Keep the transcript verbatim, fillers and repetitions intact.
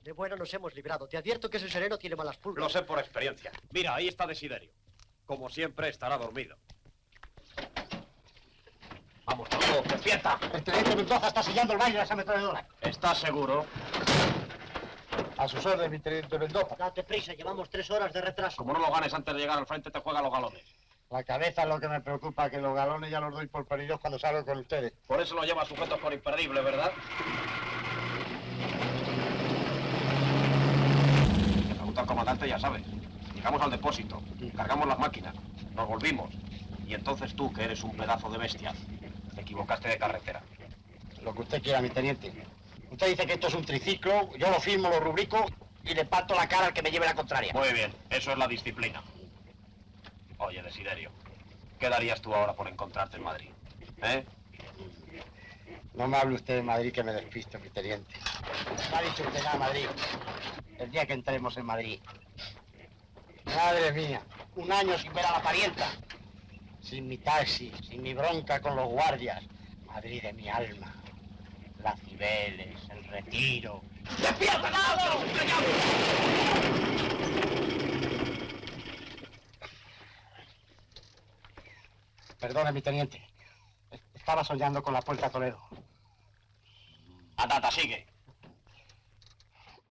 De bueno nos hemos librado. Te advierto que ese sereno tiene malas pulgas. Lo sé por experiencia. Mira, ahí está Desiderio. Como siempre, estará dormido. Vamos, tronco, despierta. El teniente Mendoza está sellando el baile de las ametralladoras. ¿Estás seguro? A sus órdenes, mi teniente Mendoza. Date prisa, llevamos tres horas de retraso. Como no lo ganes antes de llegar al frente, te juega los galones. La cabeza es lo que me preocupa, que los galones ya los doy por perdidos cuando salgo con ustedes. Por eso lo llevas sujetos por imperdible, ¿verdad? Le pregunta al comandante, ya sabes. Llegamos al depósito, cargamos las máquinas, nos volvimos. Y entonces tú, que eres un pedazo de bestia, te equivocaste de carretera. Lo que usted quiera, mi teniente. Usted dice que esto es un triciclo, yo lo firmo, lo rubrico y le parto la cara al que me lleve la contraria. Muy bien, eso es la disciplina. Oye, Desiderio, ¿qué darías tú ahora por encontrarte en Madrid? ¿Eh? No me hable usted de Madrid, que me despisto, mi teniente. No ha dicho usted nada, Madrid. El día que entremos en Madrid. Madre mía, un año sin ver a la parienta. Sin mi taxi, sin mi bronca con los guardias. Madrid de mi alma. Las Cibeles, el Retiro. ¡Despierta, Nado! Perdone, mi teniente. Estaba soñando con la Puerta a Toledo. Andata, sigue.